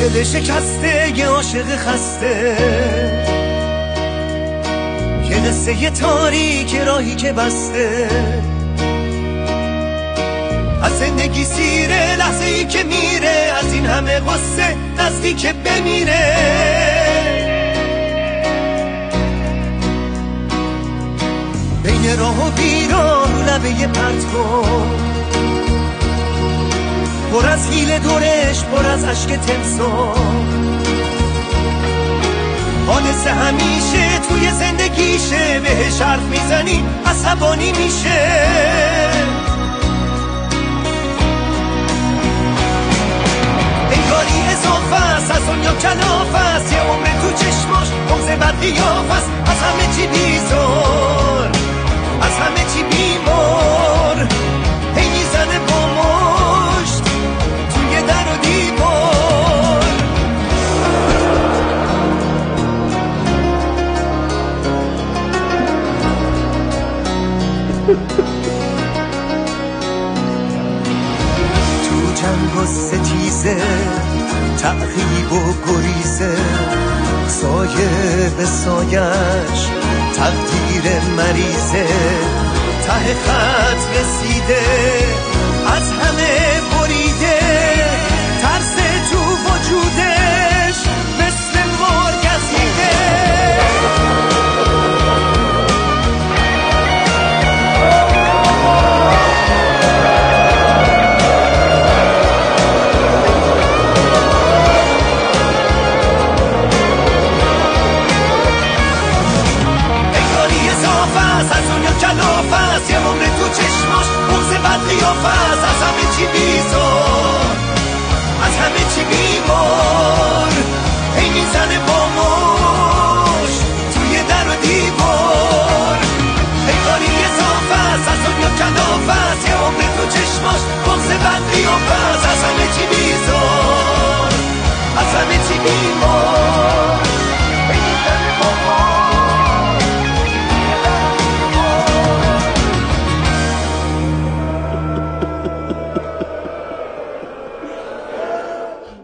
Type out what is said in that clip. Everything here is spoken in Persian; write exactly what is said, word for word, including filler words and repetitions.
دل شکسته یه عاشق خسته، یه قصه یه تاریک راهی که بسته، از زندگی سیره لحظه ای که میره، از این همه قصه نزدیک که بمیره. بین راه و بیراه رو لبه یه پرتگاه، پر از حیله دورش پر از عشق تمساه، حادثه همیشه توی زندگیشه، بهش حرف میزنی عصبانی میشه. انگاری اضافه است از دنیا کلافه است، یه عمر تو چشماش بغض بد قیافه است، از همه چی بیزار از همه چی بیمار، هی میزنه با مشت توی در و دیوار. تو جنگ و ستیزه تعقیب و گریزه، سایه به سایش تقدیر مریضه، ته خط رسیده از همه بریده، ترس تو وجودش مثل مار گزیده. از دنیا کلافه است، یه عمر تو چشماش بغض بد قیافه است، از همه چی